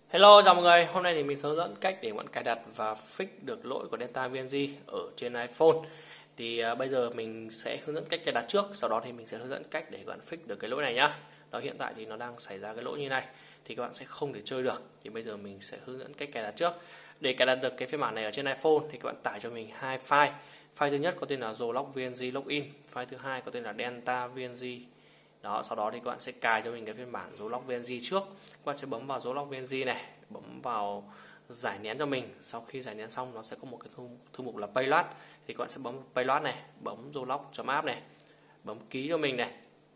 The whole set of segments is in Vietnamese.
Hello, chào mọi người. Hôm nay thì mình sẽ hướng dẫn cách để bạn cài đặt và fix được lỗi của Delta VNG ở trên iPhone. Bây giờ mình sẽ hướng dẫn cách cài đặt trước, sau đó thì mình sẽ hướng dẫn cách để các bạn fix được cái lỗi này nhá. Đó, hiện tại thì nó đang xảy ra cái lỗi như này thì các bạn sẽ không thể chơi được. Thì bây giờ mình sẽ hướng dẫn cách cài đặt trước. Để cài đặt được cái phiên bản này ở trên iPhone thì các bạn tải cho mình hai file. File thứ nhất có tên là Zolock VNG Login, file thứ hai có tên là Delta VNG. Đó, sau đó thì các bạn sẽ cài cho mình cái phiên bản Zolock VNG trước. Các bạn sẽ bấm vào Zolock VNG này, bấm vào giải nén cho mình. Sau khi giải nén xong nó sẽ có một cái thư mục là Payload, thì các bạn sẽ bấm Payload này, bấm Zolock.app này, bấm ký cho mình này,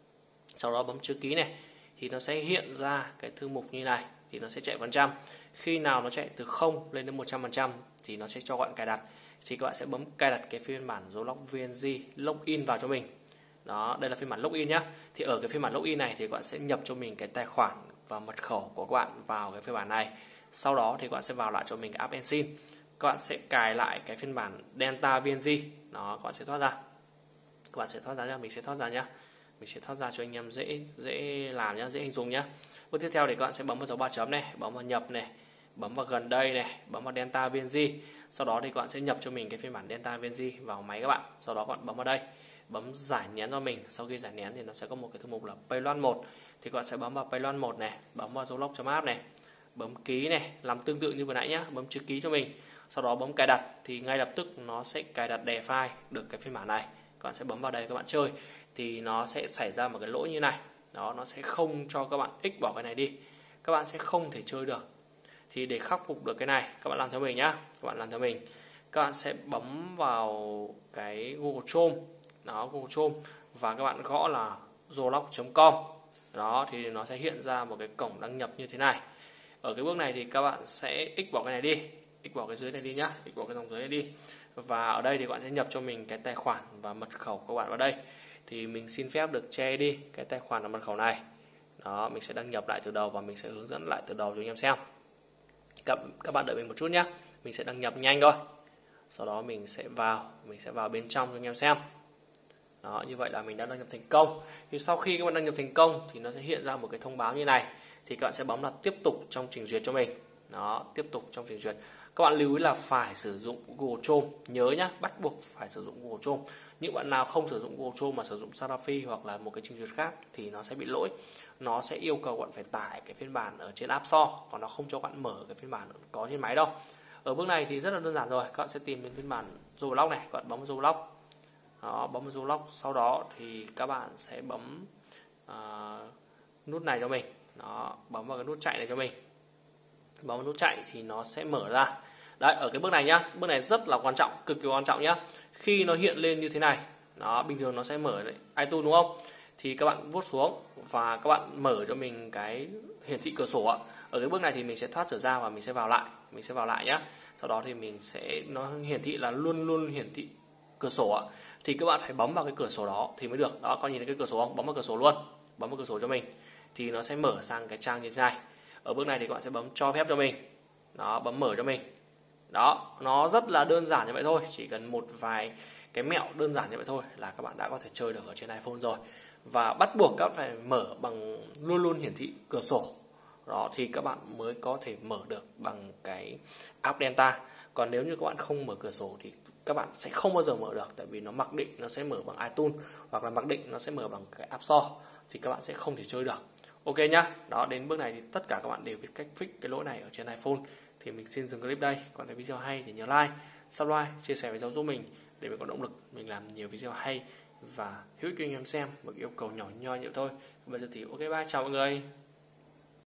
sau đó bấm chữ ký này thì nó sẽ hiện ra cái thư mục như này, thì nó sẽ chạy phần trăm. Khi nào nó chạy từ 0 lên đến 100% thì nó sẽ cho các bạn cài đặt. Thì các bạn sẽ bấm cài đặt cái phiên bản Zolock VNG Login vào cho mình. Đó, đây là phiên bản login nhé. Thì ở cái phiên bản login này thì các bạn sẽ nhập cho mình cái tài khoản và mật khẩu của các bạn vào cái phiên bản này. Sau đó thì các bạn sẽ vào lại cho mình cái app Ensign. Các bạn sẽ cài lại cái phiên bản Delta VNG. Đó, các bạn sẽ thoát ra. Các bạn sẽ thoát ra nhá, mình sẽ thoát ra nhá. Mình sẽ thoát ra cho anh em dễ làm nhá, dễ hình dung nhá. Bước tiếp theo thì các bạn sẽ bấm vào dấu 3 chấm này, bấm vào nhập này, bấm vào gần đây này, bấm vào Delta VNG. Sau đó thì các bạn sẽ nhập cho mình cái phiên bản Delta VNG vào máy các bạn. Sau đó các bạn bấm vào đây, bấm giải nén cho mình. Sau khi giải nén thì nó sẽ có một cái thư mục là Payload 1. Thì các bạn sẽ bấm vào Payload 1 này, bấm vào Zolock.app này, bấm ký này, làm tương tự như vừa nãy nhá, bấm chữ ký cho mình. Sau đó bấm cài đặt thì ngay lập tức nó sẽ cài đặt đè file được cái phiên bản này. Các bạn sẽ bấm vào đây các bạn chơi thì nó sẽ xảy ra một cái lỗi như này. Đó, nó sẽ không cho các bạn x bỏ cái này đi. Các bạn sẽ không thể chơi được. Thì để khắc phục được cái này, các bạn làm theo mình nhá. Các bạn làm theo mình. Các bạn sẽ bấm vào cái Google Chrome. Đó, Google Chrome và các bạn gõ là zolock.com. Đó, thì nó sẽ hiện ra một cái cổng đăng nhập như thế này. Ở cái bước này thì các bạn sẽ x bỏ cái này đi, x bỏ cái dưới này đi nhá, x bỏ cái dòng dưới này đi. Và ở đây thì các bạn sẽ nhập cho mình cái tài khoản và mật khẩu của các bạn vào đây. Thì mình xin phép được che đi cái tài khoản và mật khẩu này. Đó, mình sẽ đăng nhập lại từ đầu và mình sẽ hướng dẫn lại từ đầu cho anh em xem. Các bạn đợi mình một chút nhé. Mình sẽ đăng nhập nhanh thôi. Sau đó mình sẽ vào bên trong cho anh em xem. Đó, như vậy là mình đã đăng nhập thành công. Thì sau khi các bạn đăng nhập thành công thì nó sẽ hiện ra một cái thông báo như này. Thì các bạn sẽ bấm là tiếp tục trong trình duyệt cho mình. Đó, tiếp tục trong trình duyệt. Các bạn lưu ý là phải sử dụng Google Chrome. Nhớ nhá, bắt buộc phải sử dụng Google Chrome. Những bạn nào không sử dụng Google Chrome mà sử dụng Safari hoặc là một cái trình duyệt khác thì nó sẽ bị lỗi. Nó sẽ yêu cầu bạn phải tải cái phiên bản ở trên App Store, còn nó không cho bạn mở cái phiên bản có trên máy đâu. Ở bước này thì rất là đơn giản rồi. Các bạn sẽ tìm đến phiên bản Zolock này, các bạn bấm vào Zolock. Đó, bấm vào Zolock, sau đó thì các bạn sẽ bấm nút này cho mình. Đó, bấm vào cái nút chạy này cho mình. Bấm vào nút chạy thì nó sẽ mở ra. Đấy, ở cái bước này nhá, bước này rất là quan trọng, cực kỳ quan trọng nhá. Khi nó hiện lên như thế này, đó, bình thường nó sẽ mở iTunes đúng không? Thì các bạn vuốt xuống và các bạn mở cho mình cái hiển thị cửa sổ ạ. Ở cái bước này thì mình sẽ thoát trở ra và mình sẽ vào lại nhá. Sau đó thì nó hiển thị là luôn luôn hiển thị cửa sổ ạ. Thì các bạn phải bấm vào cái cửa sổ đó thì mới được. Đó, con nhìn thấy cái cửa sổ không? Bấm vào cửa sổ luôn. Bấm vào cửa sổ cho mình thì nó sẽ mở sang cái trang như thế này. Ở bước này thì các bạn sẽ bấm cho phép cho mình. Đó, bấm mở cho mình. Đó, nó rất là đơn giản như vậy thôi. Chỉ cần một vài cái mẹo đơn giản như vậy thôi là các bạn đã có thể chơi được ở trên iPhone rồi. Và bắt buộc các bạn phải mở bằng luôn luôn hiển thị cửa sổ. Đó, thì các bạn mới có thể mở được bằng cái app Delta. Còn nếu như các bạn không mở cửa sổ thì các bạn sẽ không bao giờ mở được. Tại vì nó mặc định nó sẽ mở bằng iTunes hoặc là mặc định nó sẽ mở bằng cái App Store. Thì các bạn sẽ không thể chơi được. Ok nhá. Đó, đến bước này thì tất cả các bạn đều biết cách fix cái lỗi này ở trên iPhone. Thì mình xin dừng clip đây. Còn thấy video hay thì nhớ like, subscribe, chia sẻ với giáo giúp mình để mình có động lực mình làm nhiều video hay và hữu ích cho anh em xem. Một yêu cầu nhỏ nhoi vậy thôi. Bây giờ thì ok, bye, chào mọi người.